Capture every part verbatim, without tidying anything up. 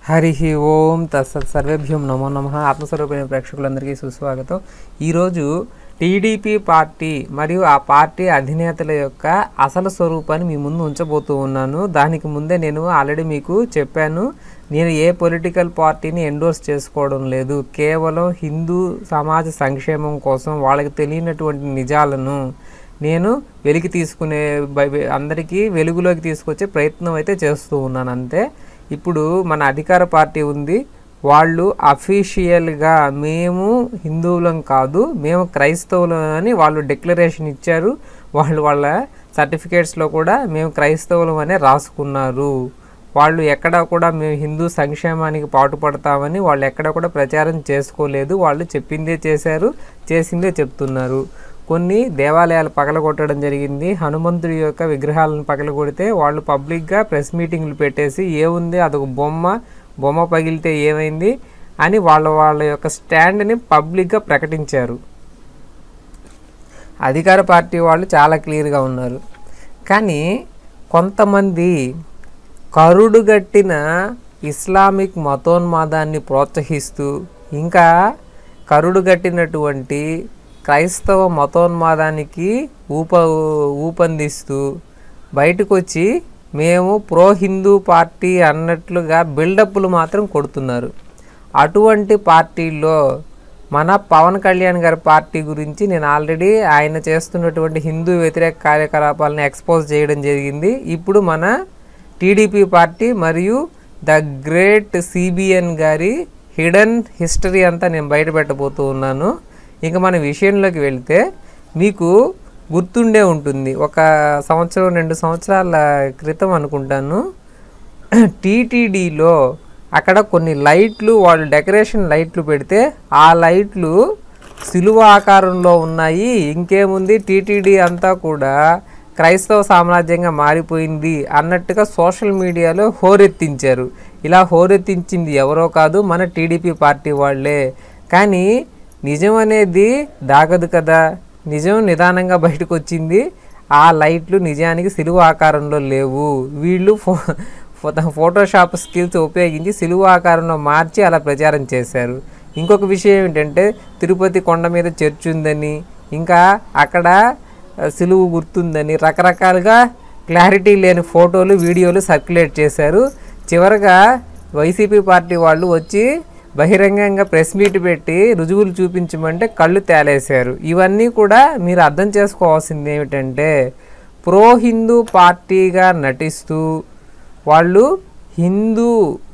హరి ఓం తత్సత్ సర్వేభ్యం నమో నమః. ఆత్మస్వరూపమైన ప్రేక్షకులందరికీ సుస్వాగతం. ఈరోజు టీడీపీ పార్టీ మరియు ఆ పార్టీ అధినేతల యొక్క అసలు స్వరూపాన్ని మీ ముందు ఉంచబోతూ ఉన్నాను. దానికి ముందే నేను ఆల్రెడీ మీకు చెప్పాను, నేను ఏ పొలిటికల్ పార్టీని ఎండోర్స్ చేసుకోవడం లేదు. కేవలం హిందూ సమాజ సంక్షేమం కోసం వాళ్ళకి తెలియనటువంటి నిజాలను నేను వెలికి తీసుకునే అందరికీ వెలుగులోకి తీసుకొచ్చే ప్రయత్నం అయితే చేస్తూ ఉన్నాను అంతే. ఇప్పుడు మన అధికార పార్టీ ఉంది, వాళ్ళు అఫీషియల్గా మేము హిందువులం కాదు, మేము క్రైస్తవులం అని వాళ్ళు డిక్లరేషన్ ఇచ్చారు. వాళ్ళు వాళ్ళ సర్టిఫికేట్స్లో కూడా మేము క్రైస్తవులం అనే రాసుకున్నారు. వాళ్ళు ఎక్కడా కూడా మేము హిందూ సంక్షేమానికి పాటుపడతామని వాళ్ళు ఎక్కడా కూడా ప్రచారం చేసుకోలేదు. వాళ్ళు చెప్పిందే చేశారు, చేసిందే చెప్తున్నారు. కొన్ని దేవాలయాలు పగలగొట్టడం జరిగింది. హనుమంతుడి యొక్క విగ్రహాలను పగలగొడితే వాళ్ళు పబ్లిక్గా ప్రెస్ మీటింగ్లు పెట్టేసి ఏముంది అదొక బొమ్మ, బొమ్మ పగిలితే ఏమైంది అని వాళ్ళ వాళ్ళ యొక్క స్టాండ్ని పబ్లిక్గా ప్రకటించారు. అధికార పార్టీ వాళ్ళు చాలా క్లియర్గా ఉన్నారు. కానీ కొంతమంది కరుడుగట్టిన ఇస్లామిక్ మతోన్మాదాన్ని ప్రోత్సహిస్తూ ఇంకా కరుడుగట్టినటువంటి క్రైస్తవ మతోన్మాదానికి ఊప ఊపందిస్తూ బయటకు వచ్చి మేము ప్రో హిందూ పార్టీ అన్నట్లుగా బిల్డప్లు మాత్రం కొడుతున్నారు. అటువంటి పార్టీల్లో మన పవన్ కళ్యాణ్ గారి పార్టీ గురించి నేను ఆల్రెడీ ఆయన చేస్తున్నటువంటి హిందూ వ్యతిరేక కార్యకలాపాలను ఎక్స్పోజ్ చేయడం జరిగింది. ఇప్పుడు మన టీడీపీ పార్టీ మరియు ద గ్రేట్ సిబిఎన్ గారి హిడెన్ హిస్టరీ అంతా నేను బయట పెట్టబోతూ ఉన్నాను. ఇంకా మన విషయంలోకి వెళ్తే మీకు గుర్తుండే ఉంటుంది, ఒక సంవత్సరం రెండు సంవత్సరాల క్రితం అనుకుంటాను, టీటీడీలో అక్కడ కొన్ని లైట్లు వాళ్ళు డెకరేషన్ లైట్లు పెడితే ఆ లైట్లు సిలువ ఆకారంలో ఉన్నాయి. ఇంకేముంది టీటీడీ అంతా కూడా క్రైస్తవ సామ్రాజ్యంగా మారిపోయింది అన్నట్టుగా సోషల్ మీడియాలో హోరెత్తించారు. ఇలా హోరెత్తించింది ఎవరో కాదు, మన టీడీపీ పార్టీ వాళ్ళే. కానీ నిజం అనేది దాగదు కదా, నిజం నిదానంగా బయటకు వచ్చింది. ఆ లైట్లు నిజానికి సిలువ ఆకారంలో లేవు. వీళ్ళు ఫో ఫోటోషాప్ స్కిల్స్ ఉపయోగించి సిలువ ఆకారంలో మార్చి అలా ప్రచారం చేశారు. ఇంకొక విషయం ఏంటంటే తిరుపతి కొండ మీద చర్చ్ ఉందని, ఇంకా అక్కడ సిలువ గుర్తుందని రకరకాలుగా క్లారిటీ లేని ఫోటోలు వీడియోలు సర్క్యులేట్ చేశారు. చివరగా వైసీపీ పార్టీ వాళ్ళు వచ్చి బహిరంగంగా ప్రెస్ మీట్ పెట్టి రుజువులు చూపించమంటే కళ్ళు తేలేశారు. ఇవన్నీ కూడా మీరు అర్థం చేసుకోవాల్సింది ఏమిటంటే, ప్రో హిందూ పార్టీగా నటిస్తూ వాళ్ళు హిందూ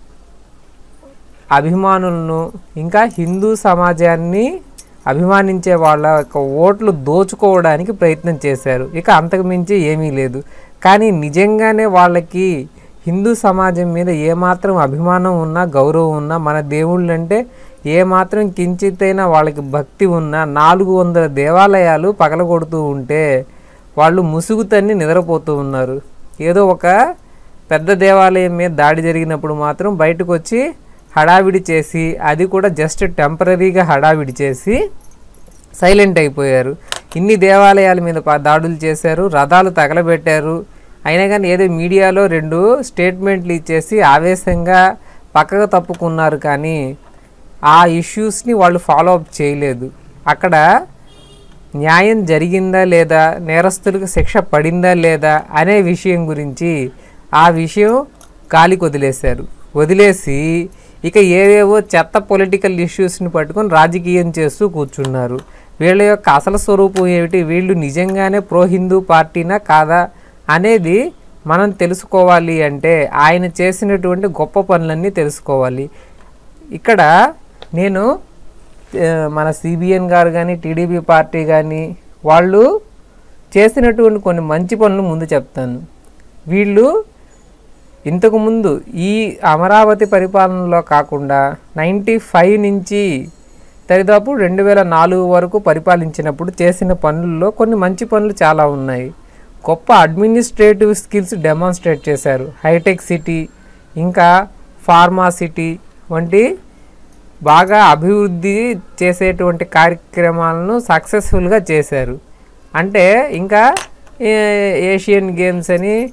అభిమానులను ఇంకా హిందూ సమాజాన్ని అభిమానించే వాళ్ళ యొక్క ఓట్లు దోచుకోవడానికి ప్రయత్నం చేశారు. ఇక అంతకు మించి ఏమీ లేదు. కానీ నిజంగానే వాళ్ళకి హిందూ సమాజం మీద ఏమాత్రం అభిమానం ఉన్నా, గౌరవం ఉన్నా, మన దేవుళ్ళంటే ఏమాత్రం కించితైనా వాళ్ళకి భక్తి ఉన్నా, నాలుగు వందల దేవాలయాలు పగలగొడుతూ ఉంటే వాళ్ళు ముసుగు తన్ని నిద్రపోతూ ఉన్నారు. ఏదో ఒక పెద్ద దేవాలయం మీద దాడి జరిగినప్పుడు మాత్రం బయటకు వచ్చి హడావిడి చేసి, అది కూడా జస్ట్ టెంపరీగా హడావిడి చేసి సైలెంట్ అయిపోయారు. ఇన్ని దేవాలయాల మీద దాడులు చేశారు, రథాలు తగలబెట్టారు. అయినా కానీ ఏదో మీడియాలో రెండు స్టేట్మెంట్లు ఇచ్చేసి ఆవేశంగా పక్కకు తప్పుకున్నారు. కానీ ఆ ఇష్యూస్ని వాళ్ళు ఫాలో అప్ చేయలేదు. అక్కడ న్యాయం జరిగిందా లేదా, నేరస్తులకు శిక్ష పడిందా లేదా అనే విషయం గురించి ఆ విషయం గాలికి వదిలేశారు. వదిలేసి ఇక ఏవేవో చెత్త పొలిటికల్ ఇష్యూస్ని పట్టుకొని రాజకీయం చేస్తూ కూర్చున్నారు. వీళ్ళ యొక్క అసలు స్వరూపం ఏమిటి, వీళ్ళు నిజంగానే ప్రో హిందూ పార్టీనా కాదా అనేది మనం తెలుసుకోవాలి అంటే ఆయన చేసినటువంటి గొప్ప పనులన్నీ తెలుసుకోవాలి. ఇక్కడ నేను మన సిబిఎన్ గారు కానీ టీడీపీ పార్టీ కానీ వాళ్ళు చేసినటువంటి కొన్ని మంచి పనులు ముందు చెప్తాను. వీళ్ళు ఇంతకుముందు ఈ అమరావతి పరిపాలనలో కాకుండా నైంటీ ఫైవ్ నుంచి దరిదాపు రెండు వేల నాలుగు వరకు పరిపాలించినప్పుడు చేసిన పనుల్లో కొన్ని మంచి పనులు చాలా ఉన్నాయి. గొప్ప అడ్మినిస్ట్రేటివ్ స్కిల్స్ డెమాన్స్ట్రేట్ చేశారు. హైటెక్ సిటీ ఇంకా ఫార్మా సిటీ వంటి బాగా అభివృద్ధి చేసేటువంటి కార్యక్రమాలను సక్సెస్ఫుల్గా చేశారు. అంటే ఇంకా ఏషియన్ గేమ్స్ అని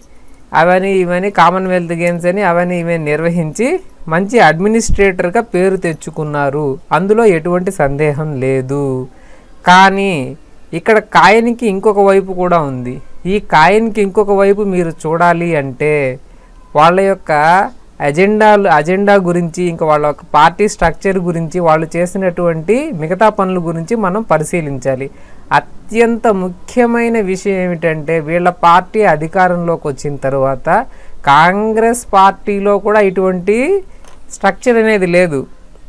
అవన్నీ ఇవన్నీ కామన్వెల్త్ గేమ్స్ అని అవన్నీ ఇవన్నీ నిర్వహించి మంచి అడ్మినిస్ట్రేటర్గా పేరు తెచ్చుకున్నారు, అందులో ఎటువంటి సందేహం లేదు. కానీ ఇక్కడ కాయనికి ఇంకొక వైపు కూడా ఉంది. ఈ కాయనికి ఇంకొక వైపు మీరు చూడాలి అంటే వాళ్ళ యొక్క అజెండాలు అజెండా గురించి, ఇంకా వాళ్ళ యొక్క పార్టీ స్ట్రక్చర్ గురించి, వాళ్ళు చేసినటువంటి మిగతా పనుల గురించి మనం పరిశీలించాలి. అత్యంత ముఖ్యమైన విషయం ఏమిటంటే వీళ్ళ పార్టీ అధికారంలోకి వచ్చిన తర్వాత కాంగ్రెస్ పార్టీలో కూడా ఇటువంటి స్ట్రక్చర్ అనేది లేదు.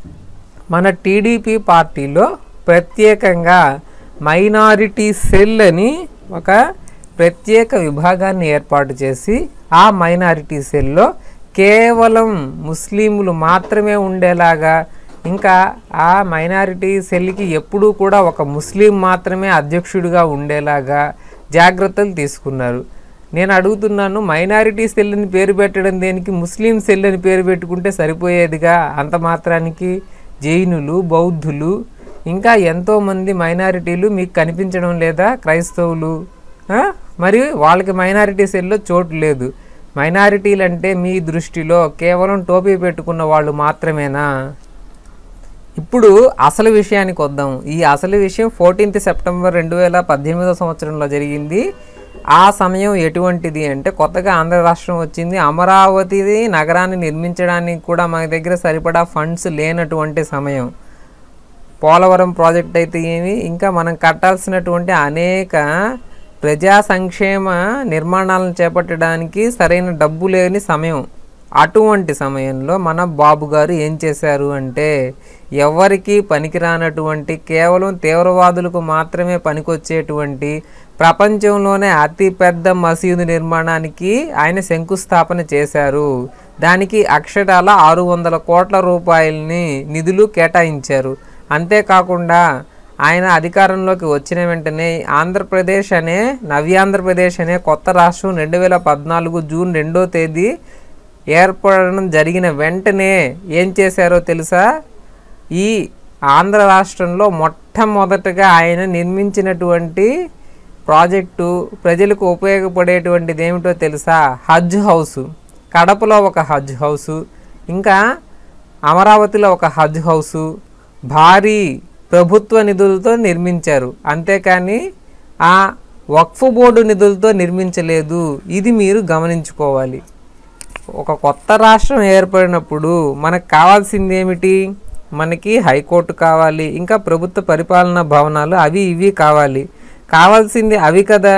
మన టీడీపీ పార్టీలో ప్రత్యేకంగా మైనారిటీ సెల్ అని ఒక ప్రత్యేక విభాగాన్ని ఏర్పాటు చేసి ఆ మైనారిటీ సెల్లో కేవలం ముస్లింలు మాత్రమే ఉండేలాగా, ఇంకా ఆ మైనారిటీ సెల్కి ఎప్పుడూ కూడా ఒక ముస్లిం మాత్రమే అధ్యక్షుడిగా ఉండేలాగా జాగ్రత్తలు తీసుకున్నారు. నేను అడుగుతున్నాను, మైనారిటీ సెల్ అని పేరు పెట్టడం దేనికి? ముస్లిం సెల్ అని పేరు పెట్టుకుంటే సరిపోయేదిగా. అంత మాత్రానికి జైనులు, బౌద్ధులు, ఇంకా ఎంతోమంది మైనారిటీలు మీకు కనిపించడం లేదా? క్రైస్తవులు, మరి వాళ్ళకి మైనారిటీ సెల్లో చోటు లేదు. మైనారిటీలు అంటే మీ దృష్టిలో కేవలం టోపీ పెట్టుకున్న వాళ్ళు మాత్రమేనా? ఇప్పుడు అసలు విషయానికి వద్దాం. ఈ అసలు విషయం ఫోర్టీన్త్ సెప్టెంబర్ రెండు వేల పద్దెనిమిదో సంవత్సరంలో జరిగింది. ఆ సమయం ఎటువంటిది అంటే కొత్తగా ఆంధ్ర రాష్ట్రం వచ్చింది. అమరావతి నగరాన్ని నిర్మించడానికి కూడా మన దగ్గర సరిపడా ఫండ్స్ లేనటువంటి సమయం. పోలవరం ప్రాజెక్ట్ అయితే ఏమి, ఇంకా మనం కట్టాల్సినటువంటి అనేక ప్రజా సంక్షేమ నిర్మాణాలను చేపట్టడానికి సరైన డబ్బు లేని సమయం. అటువంటి సమయంలో మన బాబు గారు ఏం చేశారు అంటే ఎవరికి పనికిరానటువంటి, కేవలం తీవ్రవాదులకు మాత్రమే పనికొచ్చేటువంటి ప్రపంచంలోనే అతిపెద్ద మసీదు నిర్మాణానికి ఆయన శంకుస్థాపన చేశారు. దానికి అక్షరాల ఆరు వందల కోట్ల రూపాయలని నిధులు కేటాయించారు. అంతేకాకుండా ఆయన అధికారంలోకి వచ్చిన వెంటనే ఆంధ్రప్రదేశ్ అనే నవ్యాంధ్రప్రదేశ్ అనే కొత్త రాష్ట్రం రెండు వేల పద్నాలుగు జూన్ రెండో తేదీ ఏర్పడడం జరిగిన వెంటనే ఏం చేశారో తెలుసా? ఈ ఆంధ్ర రాష్ట్రంలో మొట్టమొదటగా ఆయన నిర్మించినటువంటి ప్రాజెక్టు ప్రజలకు ఉపయోగపడేటువంటిది ఏమిటో తెలుసా? హజ్ హౌస్. కడపలో ఒక హజ్ హౌసు, ఇంకా అమరావతిలో ఒక హజ్ హౌసు భారీ ప్రభుత్వ నిధులతో నిర్మించారు. అంతేకాని ఆ వక్ఫ్ బోర్డు నిధులతో నిర్మించలేదు. ఇది మీరు గమనించుకోవాలి. ఒక కొత్త రాష్ట్రం ఏర్పడినప్పుడు మనకు కావాల్సింది ఏమిటి? మనకి హైకోర్టు కావాలి, ఇంకా ప్రభుత్వ పరిపాలనా భవనాలు అవి ఇవి కావాలి. కావాల్సింది అవి కదా.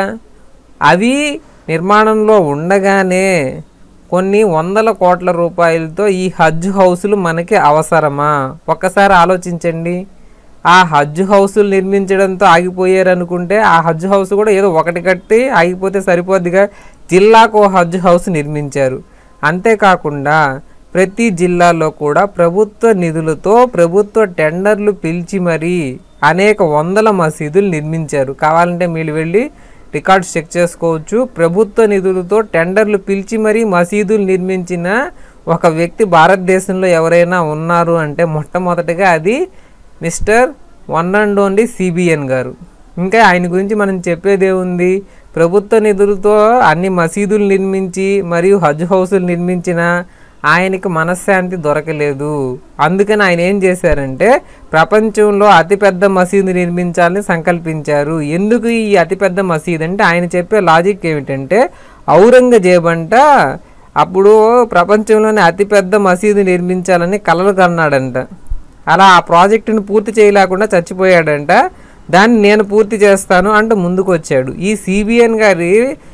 అవి నిర్మాణంలో ఉండగానే కొన్ని వందల కోట్ల రూపాయలతో ఈ హజ్ హౌసులు మనకి అవసరమా? ఒక్కసారి ఆలోచించండి. ఆ హజ్ హౌసులు నిర్మించడంతో ఆగిపోయారు అనుకుంటే ఆ హజ్ హౌస్ కూడా ఏదో ఒకటి కట్టి ఆగిపోతే సరిపోద్దిగా. జిల్లాకు హజ్ హౌస్ నిర్మించారు. అంతేకాకుండా ప్రతి జిల్లాలో కూడా ప్రభుత్వ నిధులతో ప్రభుత్వ టెండర్లు పిలిచి మరీ అనేక వందల మసీదులు నిర్మించారు. కావాలంటే మీరు వెళ్ళి రికార్డ్స్ చెక్ చేసుకోవచ్చు. ప్రభుత్వ నిధులతో టెండర్లు పిలిచి మరీ మసీదులు నిర్మించిన ఒక వ్యక్తి భారతదేశంలో ఎవరైనా ఉన్నారు అంటే మొట్టమొదటిగా అది mister one and only CBN గారు. ఇంకా ఆయన గురించి మనం చెప్పేదే ఉంది. ప్రభుత్వ నిధులతో అన్ని మసీదులు నిర్మించి మరియు హజ్ హౌసులు నిర్మించిన ఆయనకి మనశ్శాంతి దొరకలేదు. అందుకని ఆయన ఏం చేశారంటే ప్రపంచంలో అతిపెద్ద మసీదు నిర్మించాలని సంకల్పించారు. ఎందుకు ఈ అతిపెద్ద మసీదు అంటే ఆయన చెప్పే లాజిక్ ఏమిటంటే ఔరంగజేబు అంట అప్పుడు ప్రపంచంలోనే అతిపెద్ద మసీదు నిర్మించాలని కలలు కన్నాడంట. అలా ఆ ప్రాజెక్టును పూర్తి చేయలేకుండా చచ్చిపోయాడంట. దాన్ని నేను పూర్తి చేస్తాను అంటూ ముందుకు వచ్చాడు. ఈ సిబిఎన్ గారి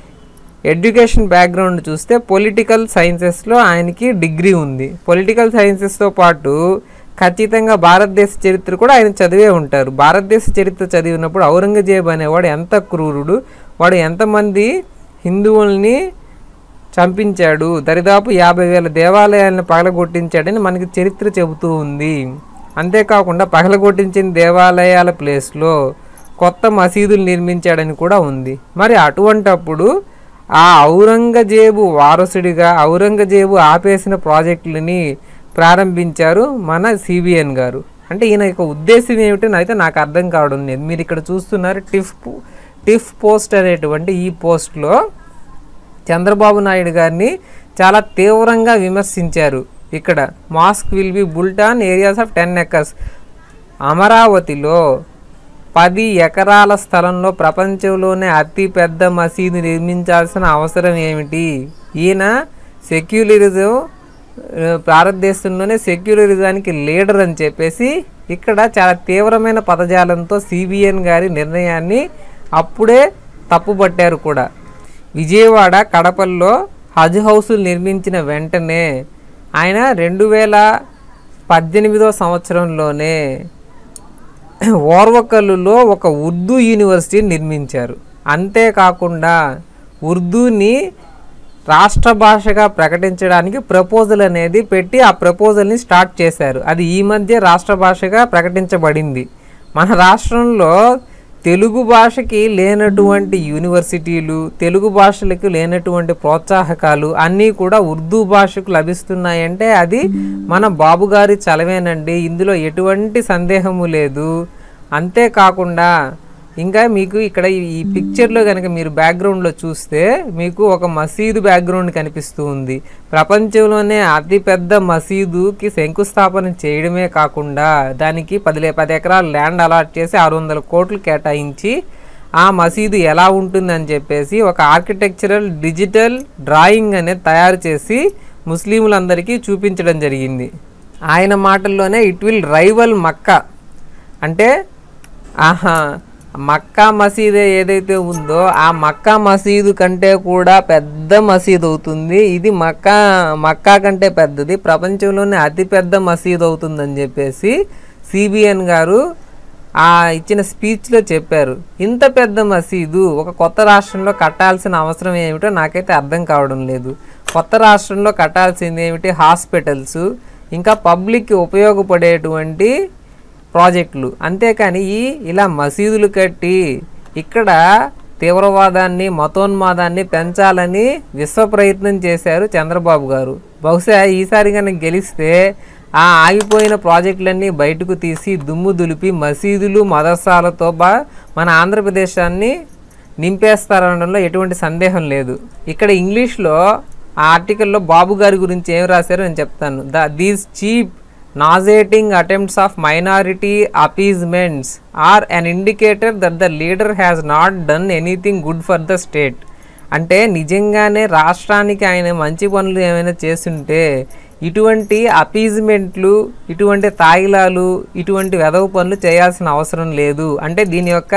ఎడ్యుకేషన్ బ్యాక్గ్రౌండ్ చూస్తే పొలిటికల్ సైన్సెస్లో ఆయనకి డిగ్రీ ఉంది. పొలిటికల్ సైన్సెస్తో పాటు ఖచ్చితంగా భారతదేశ చరిత్ర కూడా ఆయన చదివే ఉంటారు. భారతదేశ చరిత్ర చదివినప్పుడు ఔరంగజేబు అనేవాడు ఎంత క్రూరుడు, వాడు ఎంతమంది హిందువుల్ని చంపించాడు, దరిదాపు యాభై వేల దేవాలయాలను పగలగొట్టించాడని మనకి చరిత్ర చెబుతూ ఉంది. అంతేకాకుండా పగలగొట్టించిన దేవాలయాల ప్లేస్లో కొత్త మసీదులు నిర్మించాడని కూడా ఉంది. మరి అటువంటప్పుడు ఆ ఔరంగజేబు వారసుడిగా ఔరంగజేబు ఆపేసిన ప్రాజెక్టులని ప్రారంభించారు మన సిబిఎన్ గారు. అంటే ఈయన యొక్క ఉద్దేశం ఏమిటని అయితే నాకు అర్థం కావడం లేదు. మీరు ఇక్కడ చూస్తున్నారు టిఫ్ టిఫ్ పోస్ట్ అనేటువంటి ఈ పోస్ట్లో చంద్రబాబు నాయుడు గారిని చాలా తీవ్రంగా విమర్శించారు. ఇక్కడ mosque will be built on areas of ten acres. అమరావతిలో పది ఎకరాల స్థలంలో ప్రపంచంలోనే అతి పెద్ద మసీదు నిర్మించాల్సిన అవసరం ఏమిటి? ఈయన సెక్యులరిజం, భారతదేశంలోనే సెక్యులరిజానికి లీడర్ అని చెప్పేసి ఇక్కడ చాలా తీవ్రమైన పదజాలంతో సిబిఎన్ గారి నిర్ణయాన్ని అప్పుడే తప్పుపట్టారు కూడా. విజయవాడ, కడపల్లో హజ్ హౌసులు నిర్మించిన వెంటనే ఆయన రెండు వేల పద్దెనిమిదో సంవత్సరంలోనే ఓర్వకల్లులో ఒక ఉర్దూ యూనివర్సిటీ నిర్మించారు. అంతేకాకుండా ఉర్దూని రాష్ట్ర భాషగా ప్రకటించడానికి ప్రపోజల్ అనేది పెట్టి ఆ ప్రపోజల్ని స్టార్ట్ చేశారు. అది ఈ మధ్య రాష్ట్ర భాషగా ప్రకటించబడింది. మన రాష్ట్రంలో తెలుగు భాషకి లేనటువంటి యూనివర్సిటీలు, తెలుగు భాషలకు లేనటువంటి ప్రోత్సాహకాలు అన్నీ కూడా ఉర్దూ భాషకు లభిస్తున్నాయంటే అది మన బాబు గారి చలవేనండి. ఇందులో ఎటువంటి సందేహము లేదు. అంతేకాకుండా ఇంకా మీకు ఇక్కడ ఈ పిక్చర్లో కనుక మీరు బ్యాక్గ్రౌండ్లో చూస్తే మీకు ఒక మసీదు బ్యాక్గ్రౌండ్ కనిపిస్తూ ఉంది. ప్రపంచంలోనే అతిపెద్ద మసీదుకి శంకుస్థాపన చేయడమే కాకుండా దానికి పది పది ఎకరాల ల్యాండ్ అలాట్ చేసి ఆరు వందల కోట్లు కేటాయించి ఆ మసీదు ఎలా ఉంటుందని చెప్పేసి ఒక ఆర్కిటెక్చరల్ డిజిటల్ డ్రాయింగ్ అనేది తయారు చేసి ముస్లింలందరికీ చూపించడం జరిగింది. ఆయన మాటల్లోనే ఇట్ విల్ రైవల్ మక్కా, అంటే ఆహా మక్కా మసీదే ఏదైతే ఉందో ఆ మక్కా మసీదు కంటే కూడా పెద్ద మసీదు అవుతుంది. ఇది మక్కా మక్కా కంటే పెద్దది, ప్రపంచంలోనే అతిపెద్ద మసీదు అవుతుందని చెప్పేసి సిబిఎన్ గారు ఆ ఇచ్చిన స్పీచ్లో చెప్పారు. ఇంత పెద్ద మసీదు ఒక కొత్త రాష్ట్రంలో కట్టాల్సిన అవసరం ఏమిటో నాకైతే అర్థం కావడం లేదు. కొత్త రాష్ట్రంలో కట్టాల్సింది ఏమిటి? హాస్పిటల్స్, ఇంకా పబ్లిక్కి ఉపయోగపడేటువంటి ప్రాజెక్టులు. అంతేకాని ఈ ఇలా మసీదులు కట్టి ఇక్కడ తీవ్రవాదాన్ని, మతోన్మాదాన్ని పెంచాలని విశ్వ ప్రయత్నం చేశారు చంద్రబాబు గారు. బహుశా ఈసారి కనుక గెలిస్తే ఆ ఆగిపోయిన ప్రాజెక్టులన్నీ బయటకు తీసి దుమ్ము దులిపి మసీదులు, మదర్సాలతో బా మన ఆంధ్రప్రదేశాన్ని నింపేస్తారనడంలో ఎటువంటి సందేహం లేదు. ఇక్కడ ఇంగ్లీష్లో ఆ ఆర్టికల్లో బాబు గారి గురించి ఏం రాశారో నేను చెప్తాను. The these cheap nauseating attempts of minority appeasements are an indicator that the leader has not done anything good for the state. అంటే నిజంగానే రాష్ట్రానికి ఆయన మంచి పనులు ఏమైనా చేస్తుంటే ఇటువంటి అపీజ్మెంట్లు, ఇటువంటి తాయిలాలు, ఇటువంటి వెధవ పనులు చేయాల్సిన అవసరం లేదు. అంటే దీని యొక్క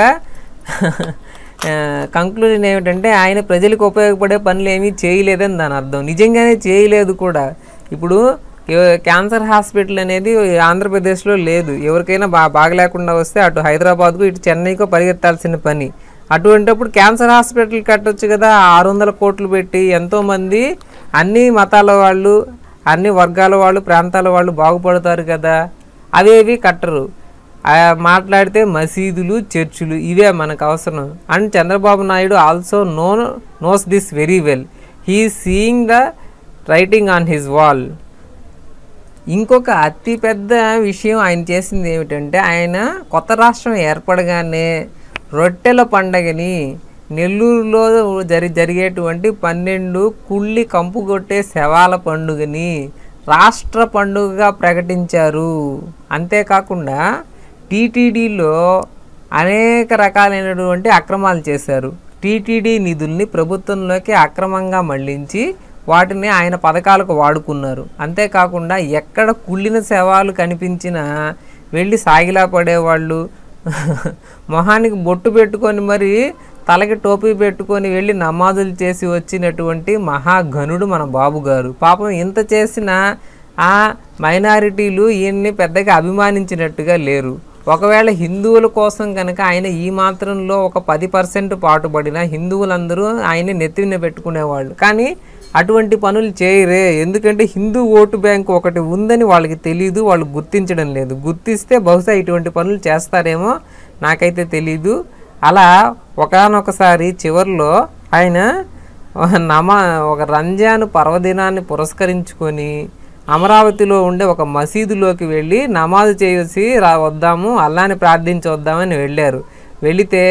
కంక్లూజన్ ఏమిటంటే ఆయన ప్రజలకు ఉపయోగపడే పనులు ఏమీ చేయలేదని దాని అర్థం. నిజంగానే చేయలేదు కూడా. ఇప్పుడు క్యాన్సర్ హాస్పిటల్ అనేది ఆంధ్రప్రదేశ్లో లేదు. ఎవరికైనా బా బాగలేకుండా వస్తే అటు హైదరాబాద్కు ఇటు చెన్నైకో పరిగెత్తాల్సిన పని. అటువంటిప్పుడు క్యాన్సర్ హాస్పిటల్ కట్టొచ్చు కదా, ఆరు వందల కోట్లు పెట్టి. ఎంతోమంది అన్ని మతాల వాళ్ళు, అన్ని వర్గాల వాళ్ళు, ప్రాంతాల వాళ్ళు బాగుపడతారు కదా. అవేవి కట్టరు. మాట్లాడితే మసీదులు, చర్చులు ఇవే మనకు అవసరం. And Chandrababu Naidu also no knows this very well. He seeing the writing on his wall. ఇంకొక అతిపెద్ద విషయం ఆయన చేసింది ఏమిటంటే ఆయన కొత్త రాష్ట్రం ఏర్పడగానే రొట్టెల పండగని నెల్లూరులో జరి జరిగేటువంటి పన్నెండు కుళ్ళి కంపు కొట్టే శవాల పండుగని రాష్ట్ర పండుగగా ప్రకటించారు. అంతేకాకుండా టీటీడీలో అనేక రకాలైనటువంటి అక్రమాలు చేశారు. టీటీడీ నిధుల్ని ప్రభుత్వంలోకి అక్రమంగా మళ్లించి వాటిని ఆయన పథకాలకు వాడుకున్నారు. అంతేకాకుండా ఎక్కడ కుళ్ళిన శవాలు కనిపించినా వెళ్ళి సాగిలా పడేవాళ్ళు, మొహానికి బొట్టు పెట్టుకొని మరి తలకి టోపీ పెట్టుకొని వెళ్ళి నమాజులు చేసి వచ్చినటువంటి మహాఘనుడు మన బాబు గారు. పాపం ఇంత చేసినా ఆ మైనారిటీలు ఈయన్ని పెద్దగా అభిమానించినట్టుగా లేరు. ఒకవేళ హిందువుల కోసం కనుక ఆయన ఈ మాత్రంలో ఒక పది పర్సెంట్ పాటుపడిన హిందువులందరూ ఆయన్ని నెత్తిన పెట్టుకునేవాళ్ళు. కానీ అటువంటి పనులు చేయరే. ఎందుకంటే హిందూ ఓటు బ్యాంక్ ఒకటి ఉందని వాళ్ళకి తెలియదు, వాళ్ళు గుర్తించడం లేదు. గుర్తిస్తే బహుశా ఇటువంటి పనులు చేస్తారేమో, నాకైతే తెలీదు. అలా ఒకానొకసారి చివరిలో ఆయన నమా ఒక రంజాన్ పర్వదినాన్ని పురస్కరించుకొని అమరావతిలో ఉండే ఒక మసీదులోకి వెళ్ళి నమాజ్ చేసి రా వద్దాము, అల్లాని ప్రార్థించి వద్దామని వెళ్ళారు. వెళితే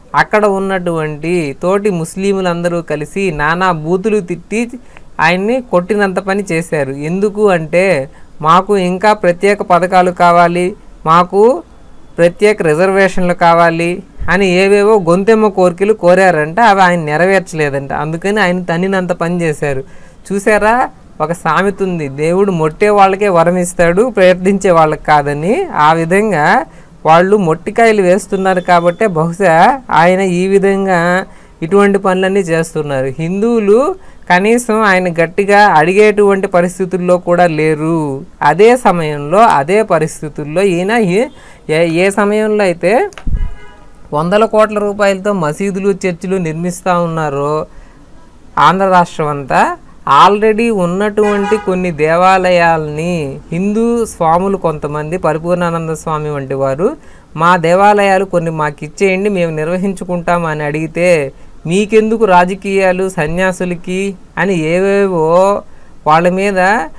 అక్కడ ఉన్నటువంటి తోటి ముస్లింలందరూ కలిసి నానా బూతులు తిట్టి ఆయన్ని కొట్టినంత పని చేశారు. ఎందుకు అంటే మాకు ఇంకా ప్రత్యేక పథకాలు కావాలి, మాకు ప్రత్యేక రిజర్వేషన్లు కావాలి అని ఏవేవో గొంతెమ్మ కోరికలు కోరారంట. అవి ఆయన నెరవేర్చలేదంట. అందుకని ఆయన తన్నినంత పని చేశారు. చూసారా, ఒక సామెత ఉంది, దేవుడు మొట్టే వాళ్ళకే వరం ఇస్తాడు, ప్రయత్నించే వాళ్ళకి కాదని. ఆ విధంగా వాళ్ళు మొట్టికాయలు వేస్తున్నారు కాబట్టే బహుశా ఆయన ఈ విధంగా ఇటువంటి పనులన్నీ చేస్తున్నారు. హిందువులు కనీసం ఆయన గట్టిగా అడిగేటువంటి పరిస్థితుల్లో కూడా లేరు. అదే సమయంలో అదే పరిస్థితుల్లో ఈయన ఏ ఏ సమయంలో అయితే వందల కోట్ల రూపాయలతో మసీదులు చర్చిలు నిర్మిస్తూ ఉన్నారో ఆంధ్ర రాష్ట్రం అంతా, ఆల్రెడీ ఉన్నటువంటి కొన్ని దేవాలయాల్ని హిందూ స్వాములు కొంతమంది, పరిపూర్ణానంద స్వామి వంటి వారు, మా దేవాలయాలు కొన్ని మాకు ఇచ్చేయండి మేము నిర్వహించుకుంటాం అని అడిగితే మీకెందుకు రాజకీయాలు సన్యాసులకి అని ఏవేవో వాళ్ళ మీద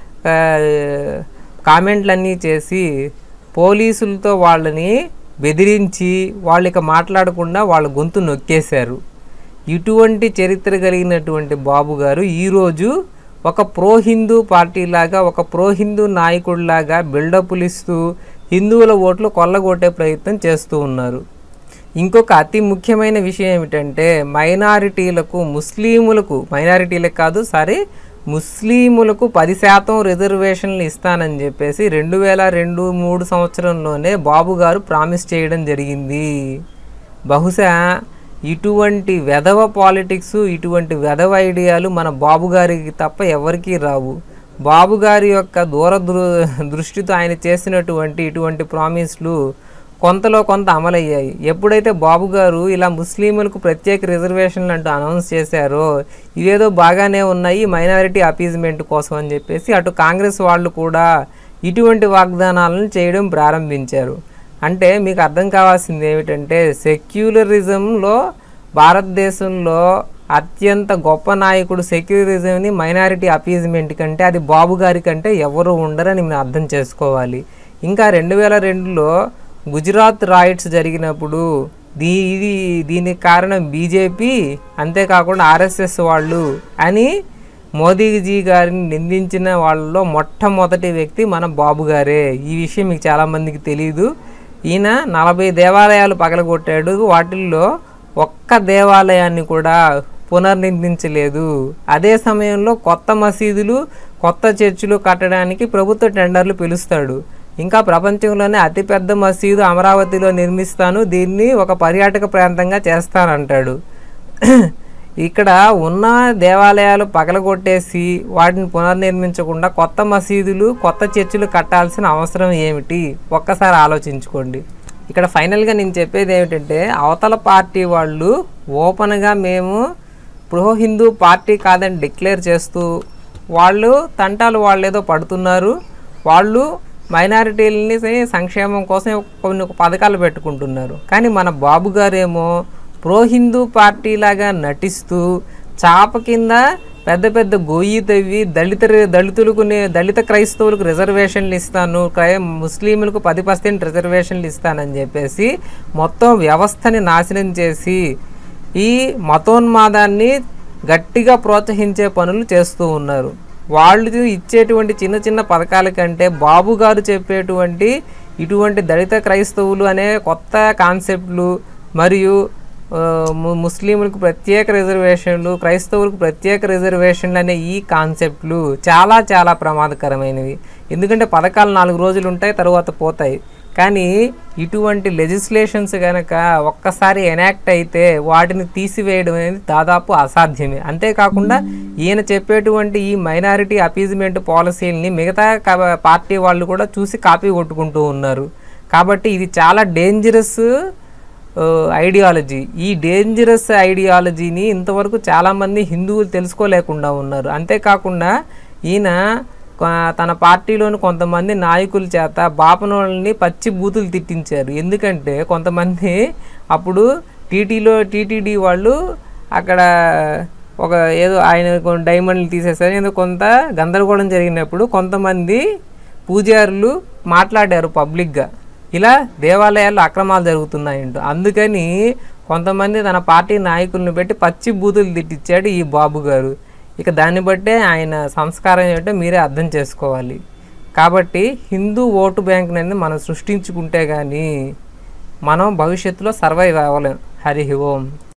కామెంట్లన్నీ చేసి పోలీసులతో వాళ్ళని బెదిరించి వాళ్ళకి మాట్లాడకుండా వాళ్ళ గొంతు నొక్కేశారు. ఇటువంటి చరిత్ర కలిగినటువంటి బాబు గారు ఈరోజు ఒక ప్రో హిందూ పార్టీలాగా, ఒక ప్రో హిందూ నాయకుడిలాగా బిల్డప్లు ఇస్తూ హిందువుల ఓట్లు కొల్లగొట్టే ప్రయత్నం చేస్తూ ఉన్నారు. ఇంకొక అతి ముఖ్యమైన విషయం ఏమిటంటే మైనారిటీలకు, ముస్లిములకు, మైనారిటీలకు కాదు సారీ ముస్లిములకు పది శాతం రిజర్వేషన్లు ఇస్తానని చెప్పేసి రెండు వేల రెండు మూడు సంవత్సరంలోనే బాబు గారు ప్రామిస్ చేయడం జరిగింది. బహుశా ఇటువంటి వెధవ పాలిటిక్స్, ఇటువంటి వెధవ ఐడియాలు మన బాబు గారికి తప్ప ఎవరికీ రావు. బాబు గారి యొక్క దూర దృష్టితో ఆయన చేసినటువంటి ఇటువంటి ప్రామిస్లు కొంతలో కొంత అమలయ్యాయి. ఎప్పుడైతే బాబు గారు ఇలా ముస్లింలకు ప్రత్యేక రిజర్వేషన్లు అంటూ అనౌన్స్ చేశారో ఇవేదో బాగానే ఉన్నాయి మైనారిటీ అపీజ్మెంట్ కోసం అని చెప్పేసి అటు కాంగ్రెస్ వాళ్ళు కూడా ఇటువంటి వాగ్దానాలను చేయడం ప్రారంభించారు. అంటే మీకు అర్థం కావాల్సింది ఏమిటంటే సెక్యులరిజంలో భారతదేశంలో అత్యంత గొప్ప నాయకుడు సెక్యులరిజంని మైనారిటీ అపీజ్మెంట్ కంటే అది బాబు గారి కంటే ఎవరు ఉండరని మీరు అర్థం చేసుకోవాలి. ఇంకా రెండు వేల రెండులో గుజరాత్ రాయిట్స్ జరిగినప్పుడు దీ ఇది దీనికి కారణం బీజేపీ, అంతేకాకుండా ఆర్ఎస్ఎస్ వాళ్ళు అని మోదీజీ గారిని నిందించిన వాళ్ళలో మొట్టమొదటి వ్యక్తి మన బాబు గారే. ఈ విషయం మీకు చాలామందికి తెలియదు. ఈయన నలభై దేవాలయాలు పగలగొట్టాడు. వాటిల్లో ఒక్క దేవాలయాన్ని కూడా పునర్నిర్మించలేదు. అదే సమయంలో కొత్త మసీదులు, కొత్త చర్చిలు కట్టడానికి ప్రభుత్వ టెండర్లు పిలుస్తాడు. ఇంకా ప్రపంచంలోనే అతిపెద్ద మసీదు అమరావతిలో నిర్మిస్తాను, దీన్ని ఒక పర్యాటక ప్రాంతంగా చేస్తానంటాడు. ఇక్కడ ఉన్న దేవాలయాలు పగలగొట్టేసి వాటిని పునర్నిర్మించకుండా కొత్త మసీదులు, కొత్త చర్చిలు కట్టాల్సిన అవసరం ఏమిటి? ఒక్కసారి ఆలోచించుకోండి. ఇక్కడ ఫైనల్గా నేను చెప్పేది ఏమిటంటే అవతల పార్టీ వాళ్ళు ఓపెన్గా మేము ప్రో హిందూ పార్టీ కాదని డిక్లేర్ చేస్తూ వాళ్ళు తంటాలు వాళ్ళు ఏదో పడుతున్నారు. వాళ్ళు మైనారిటీలని సంక్షేమం కోసం కొన్ని పథకాలు పెట్టుకుంటున్నారు. కానీ మన బాబు గారేమో ప్రో హిందూ పార్టీలాగా నటిస్తూ చాప కింద పెద్ద పెద్ద గొయ్యి తవ్వి దళిత దళితులకు దళిత క్రైస్తవులకు రిజర్వేషన్లు ఇస్తాను, క్రై ముస్లింలకు పది పర్సెంట్ రిజర్వేషన్లు ఇస్తానని చెప్పేసి మొత్తం వ్యవస్థని నాశనం చేసి ఈ మతోన్మాదాన్ని గట్టిగా ప్రోత్సహించే పనులు చేస్తూ ఉన్నారు. వాళ్ళు ఇచ్చేటువంటి చిన్న చిన్న పథకాల కంటే బాబు గారు చెప్పేటువంటి ఇటువంటి దళిత క్రైస్తవులు అనే కొత్త కాన్సెప్ట్లు మరియు ముస్లింలకు ప్రత్యేక రిజర్వేషన్లు, క్రైస్తవులకు ప్రత్యేక రిజర్వేషన్లు అనే ఈ కాన్సెప్ట్లు చాలా చాలా ప్రమాదకరమైనవి. ఎందుకంటే పథకాలు నాలుగు రోజులు ఉంటాయి, తర్వాత పోతాయి. కానీ ఇటువంటి లెజిస్లేషన్స్ కనుక ఒక్కసారి ఎనాక్ట్ అయితే వాటిని తీసివేయడం అనేది దాదాపు అసాధ్యమే. అంతేకాకుండా ఈయన చెప్పేటువంటి ఈ మైనారిటీ అపీజ్మెంట్ పాలసీలని మిగతా పార్టీ వాళ్ళు కూడా చూసి కాపీ కొట్టుకుంటూ ఉన్నారు. కాబట్టి ఇది చాలా డేంజరస్ ఐడియాలజీ. ఈ డేంజరస్ ఐడియాలజీని ఇంతవరకు చాలామంది హిందువులు తెలుసుకోలేకుండా ఉన్నారు. అంతేకాకుండా ఈయన తన పార్టీలోని కొంతమంది నాయకుల చేత బాపనోళ్ళని పచ్చి బూతులు తిట్టించారు. ఎందుకంటే కొంతమంది అప్పుడు టీటీలో టీటీడీ వాళ్ళు అక్కడ ఒక ఏదో ఆయన డైమండ్లు తీసేసారు, ఏదో కొంత గందరగోళం జరిగినప్పుడు కొంతమంది పూజారులు మాట్లాడారు పబ్లిక్గా, ఇలా దేవాలయాల్లో అక్రమాలు జరుగుతున్నాయంటూ. అందుకని కొంతమంది తన పార్టీ నాయకులను పెట్టి పచ్చి బూతులు తిట్టించాడు ఈ బాబు గారు. ఇక దాన్ని బట్టే ఆయన సంస్కారం ఏంటో మీరే అర్థం చేసుకోవాలి. కాబట్టి హిందూ ఓటు బ్యాంక్ అనేది మనం సృష్టించుకుంటే కానీ మనం భవిష్యత్తులో సర్వైవ్ అవ్వలేం. హరి ఓం.